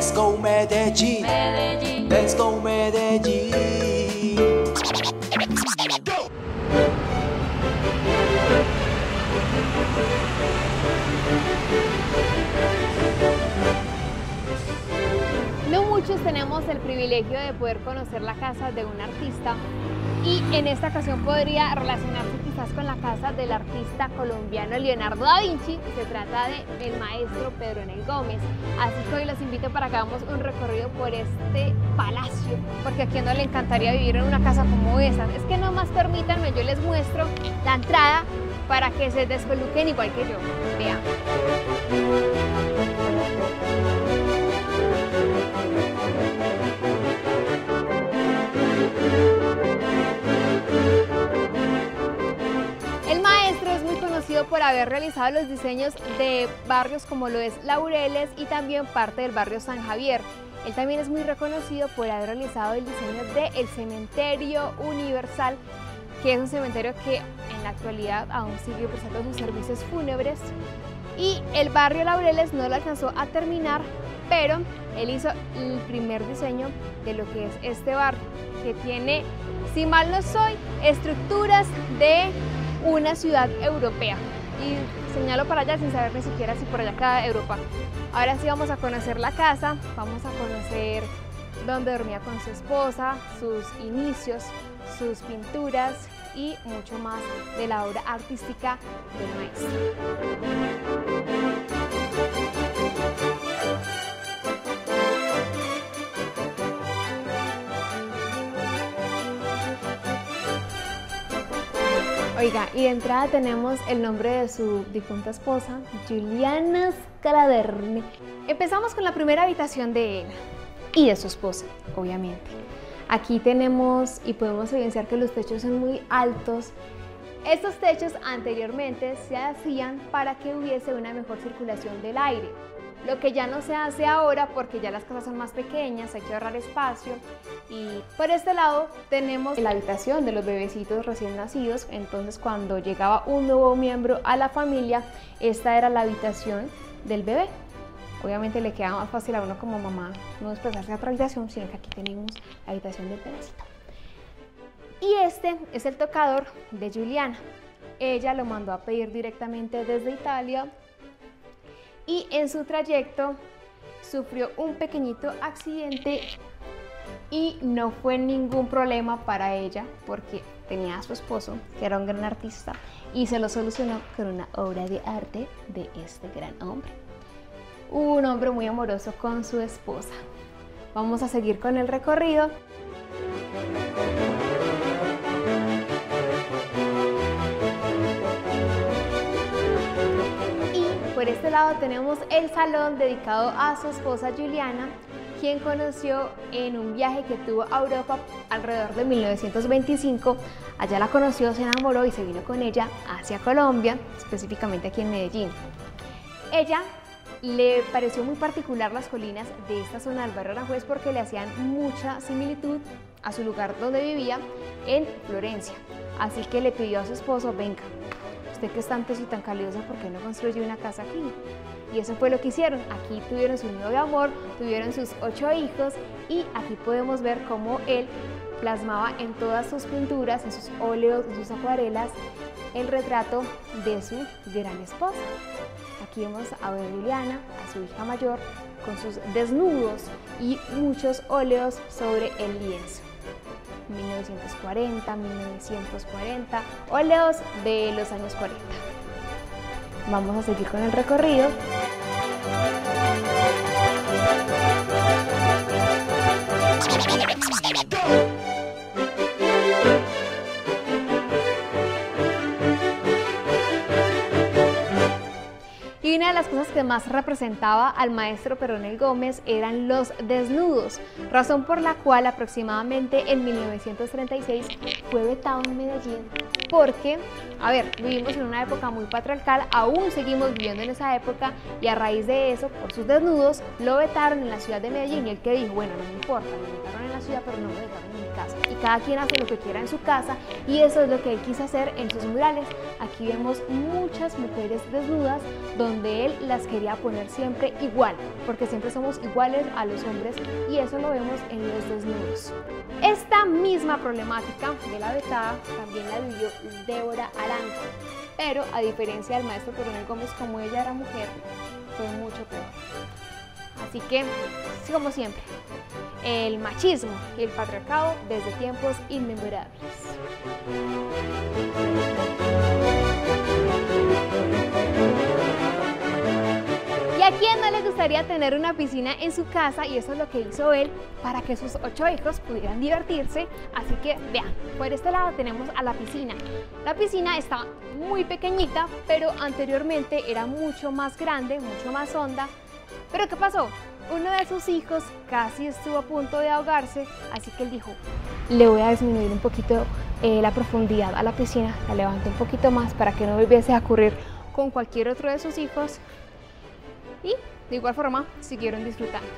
Let's go Medellín, Medellín. let's go Medellín. No muchos tenemos el privilegio de poder conocer la casa de un artista, y en esta ocasión podría relacionarse quizás con la casa del artista colombiano Leonardo da Vinci. Se trata del maestro Pedro Enel Gómez. Así que hoy los invito para que hagamos un recorrido por este palacio, porque a quien no le encantaría vivir en una casa como esa. Es que nomás permítanme, yo les muestro la entrada para que se despeluquen igual que yo. Vean. Por haber realizado los diseños de barrios como lo es Laureles y también parte del barrio San Javier. Él también es muy reconocido por haber realizado el diseño del Cementerio Universal, que es un cementerio que en la actualidad aún sigue prestando sus servicios fúnebres. Y el barrio Laureles no lo alcanzó a terminar, pero él hizo el primer diseño de lo que es este barrio, que tiene, si mal no soy, estructuras de una ciudad europea, y señalo para allá sin saber ni siquiera si por allá queda Europa. Ahora sí vamos a conocer la casa, vamos a conocer dónde dormía con su esposa, sus inicios, sus pinturas y mucho más de la obra artística del maestro. Oiga, y de entrada tenemos el nombre de su difunta esposa, Juliana Scalabrini. Empezamos con la primera habitación de él y de su esposa, obviamente. Aquí tenemos y podemos evidenciar que los techos son muy altos. Estos techos anteriormente se hacían para que hubiese una mejor circulación del aire, lo que ya no se hace ahora porque ya las casas son más pequeñas, hay que ahorrar espacio. Y por este lado tenemos la habitación de los bebecitos recién nacidos. Entonces, cuando llegaba un nuevo miembro a la familia, esta era la habitación del bebé. Obviamente le queda más fácil a uno como mamá no desplazarse a otra habitación, sino que aquí tenemos la habitación del bebecito. Y este es el tocador de Juliana. Ella lo mandó a pedir directamente desde Italia, y en su trayecto sufrió un pequeñito accidente y no fue ningún problema para ella porque tenía a su esposo, que era un gran artista, y se lo solucionó con una obra de arte de este gran hombre. Un hombre muy amoroso con su esposa. Vamos a seguir con el recorrido. Por este lado tenemos el salón dedicado a su esposa Juliana, quien conoció en un viaje que tuvo a Europa alrededor de 1925. Allá la conoció, se enamoró y se vino con ella hacia Colombia, específicamente aquí en Medellín. Ella le pareció muy particular las colinas de esta zona del barrio Aranjuez porque le hacían mucha similitud a su lugar donde vivía en Florencia. Así que le pidió a su esposo: venga, usted que es tan teso y tan calidoso, ¿por qué no construye una casa aquí? Y eso fue lo que hicieron. Aquí tuvieron su nido de amor, tuvieron sus 8 hijos, y aquí podemos ver cómo él plasmaba en todas sus pinturas, en sus óleos, en sus acuarelas, el retrato de su gran esposa. Aquí vemos a Juliana, a su hija mayor, con sus desnudos y muchos óleos sobre el lienzo. 1940, 1940, óleos de los años 40. Vamos a seguir con el recorrido. Y una de las cosas que más representaba al maestro Pedro Enel Gómez eran los desnudos, razón por la cual aproximadamente en 1936 fue vetado en Medellín. Porque, a ver, vivimos en una época muy patriarcal, aún seguimos viviendo en esa época, y a raíz de eso, por sus desnudos, lo vetaron en la ciudad de Medellín. Y él que dijo: bueno, no me importa, me vetaron en la ciudad, pero no me vetaron en mi casa. Y cada quien hace lo que quiera en su casa, y eso es lo que él quiso hacer en sus murales. Aquí vemos muchas mujeres desnudas, donde donde él las quería poner siempre igual, porque siempre somos iguales a los hombres y eso lo vemos en los desnudos. Esta misma problemática de la vetada también la vivió Débora Arango, pero a diferencia del maestro Coronel Gómez, como ella era mujer, fue mucho peor. Así que, como siempre, el machismo y el patriarcado desde tiempos inmemorables. ¿Y a quién no le gustaría tener una piscina en su casa? Y eso es lo que hizo él para que sus 8 hijos pudieran divertirse. Así que vean, por este lado tenemos a la piscina. La piscina está muy pequeñita, pero anteriormente era mucho más grande, mucho más honda. ¿Pero qué pasó? Uno de sus hijos casi estuvo a punto de ahogarse, así que él dijo, le voy a disminuir un poquito la profundidad a la piscina, la levanto un poquito más para que no volviese a ocurrir con cualquier otro de sus hijos. Y de igual forma siguieron disfrutando.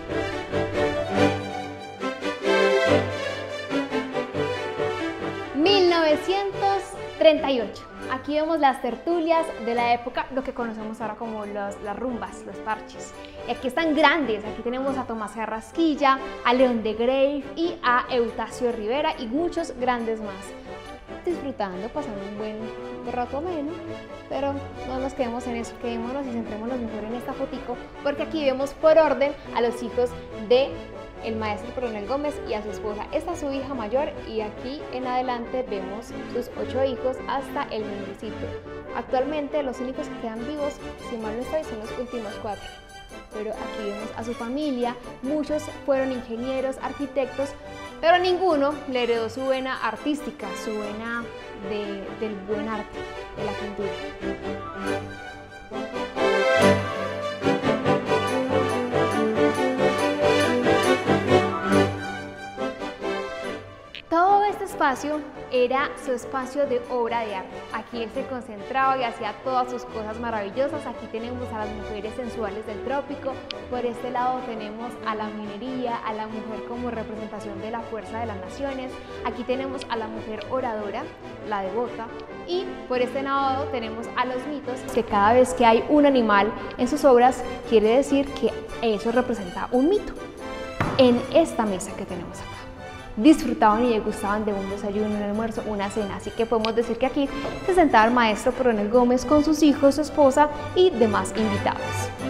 ...1938... Aquí vemos las tertulias de la época, lo que conocemos ahora como las rumbas, los parches. Y aquí están grandes, aquí tenemos a Tomás Carrasquilla, a León de Grave y a Eutasio Rivera y muchos grandes más. Disfrutando, pasando un buen rato ameno, pero no nos quedemos en eso, quedémonos y centrémonos mejor en esta fotico, porque aquí vemos por orden a los hijos de el maestro Coronel Gómez y a su esposa. Esta es su hija mayor y aquí en adelante vemos sus 8 hijos hasta el menorcito. Actualmente los únicos que quedan vivos, si mal no estoy, son los últimos 4. Pero aquí vemos a su familia, muchos fueron ingenieros, arquitectos, pero ninguno le heredó su vena artística, su vena del buen arte, de la pintura. Todo este espacio era su espacio de obra de arte. Aquí él se concentraba y hacía todas sus cosas maravillosas. Aquí tenemos a las mujeres sensuales del trópico. Por este lado tenemos a la minería, a la mujer como representación de la fuerza de las naciones. Aquí tenemos a la mujer oradora, la devota. Y por este lado tenemos a los mitos, que cada vez que hay un animal en sus obras, quiere decir que eso representa un mito. En esta mesa que tenemos acá, disfrutaban y degustaban de un desayuno, un almuerzo, una cena, así que podemos decir que aquí se sentaba el maestro Coronel Gómez con sus hijos, su esposa y demás invitados.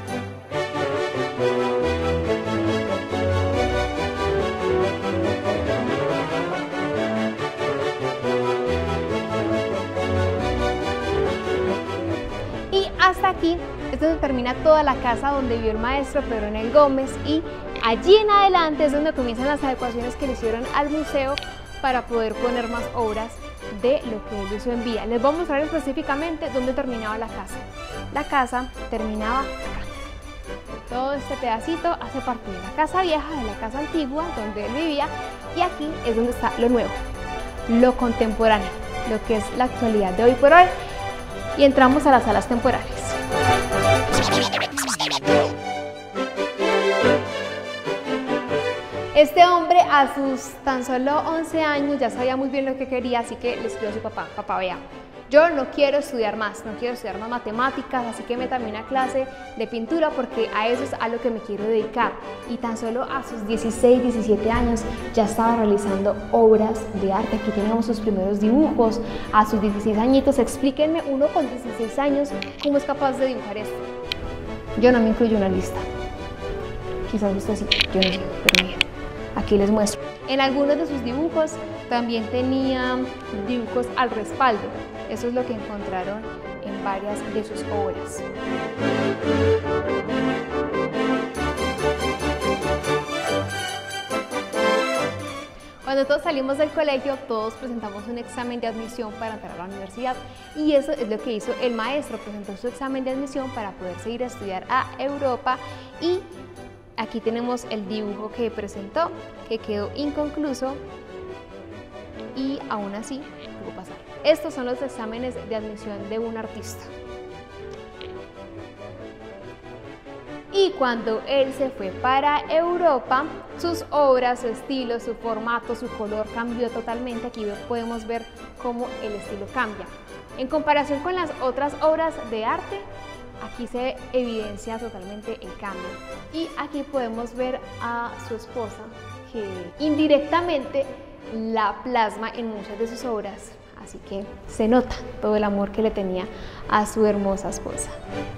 Y hasta aquí es donde termina toda la casa donde vivió el maestro Coronel Gómez y allí en adelante es donde comienzan las adecuaciones que le hicieron al museo para poder poner más obras de lo que él hizo en vida. Les voy a mostrar específicamente dónde terminaba la casa. La casa terminaba acá. Todo este pedacito hace parte de la casa vieja, de la casa antigua donde él vivía, y aquí es donde está lo nuevo, lo contemporáneo, lo que es la actualidad de hoy por hoy, y entramos a las salas temporales. Este hombre a sus tan solo 11 años ya sabía muy bien lo que quería, así que le escribió a su papá: papá, vea, yo no quiero estudiar más, no quiero estudiar más matemáticas, así que métame una clase de pintura porque a eso es a lo que me quiero dedicar. Y tan solo a sus 16, 17 años ya estaba realizando obras de arte. Aquí tenemos sus primeros dibujos. A sus 16 añitos, explíquenme uno con 16 años cómo es capaz de dibujar esto. Yo no me incluyo en una lista. Quizás usted sí, yo no sé, pero bien. Aquí les muestro. En algunos de sus dibujos también tenía dibujos al respaldo. Eso es lo que encontraron en varias de sus obras. Cuando todos salimos del colegio, todos presentamos un examen de admisión para entrar a la universidad, y eso es lo que hizo el maestro, presentó su examen de admisión para poder seguir a estudiar a Europa. Y aquí tenemos el dibujo que presentó, que quedó inconcluso y aún así pudo pasar. Estos son los exámenes de admisión de un artista. Y cuando él se fue para Europa, sus obras, su estilo, su formato, su color cambió totalmente. Aquí podemos ver cómo el estilo cambia. En comparación con las otras obras de arte, aquí se evidencia totalmente el cambio. Y aquí podemos ver a su esposa que indirectamente la plasma en muchas de sus obras, así que se nota todo el amor que le tenía a su hermosa esposa.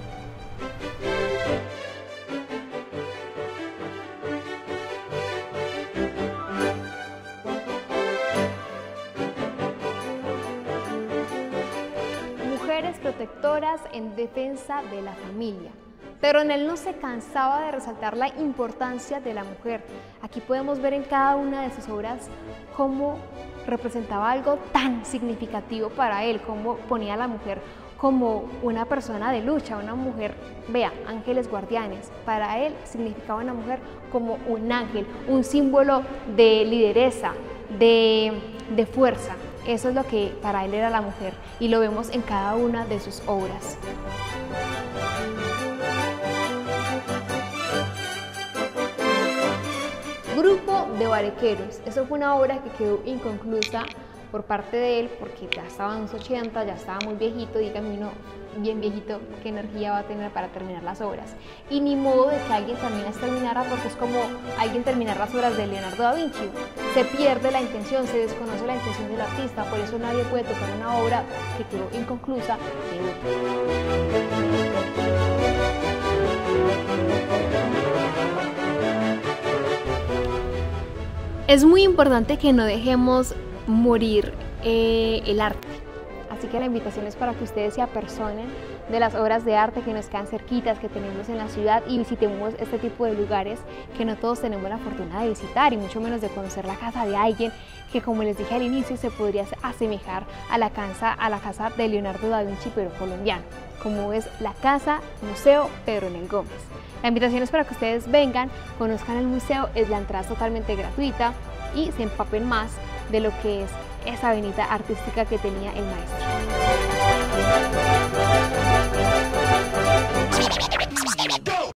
Mujeres protectoras en defensa de la familia. Pero en él no se cansaba de resaltar la importancia de la mujer. Aquí podemos ver en cada una de sus obras cómo representaba algo tan significativo para él, cómo ponía a la mujer como una persona de lucha, una mujer, vea, ángeles guardianes. Para él significaba una mujer como un ángel, un símbolo de lideresa, de fuerza. Eso es lo que para él era la mujer y lo vemos en cada una de sus obras. Grupo de Barequeros. Eso fue una obra que quedó inconclusa por parte de él porque ya estaba en los 80, ya estaba muy viejito, dígame uno bien viejito, qué energía va a tener para terminar las obras. Y ni modo de que alguien también las terminara porque es como alguien terminar las obras de Leonardo da Vinci. Se pierde la intención, se desconoce la intención del artista, por eso nadie puede tocar una obra que quedó inconclusa de otro. Es muy importante que no dejemos morir el arte, así que la invitación es para que ustedes se apersonen de las obras de arte que nos quedan cerquitas, que tenemos en la ciudad y visitemos este tipo de lugares que no todos tenemos la fortuna de visitar y mucho menos de conocer la casa de alguien que, como les dije al inicio, se podría asemejar a la casa de Leonardo da Vinci pero colombiano, como es la Casa Museo Pedro Enel Gómez. La invitación es para que ustedes vengan, conozcan el museo, la entrada es totalmente gratuita y se empapen más de lo que es esa venita artística que tenía el maestro.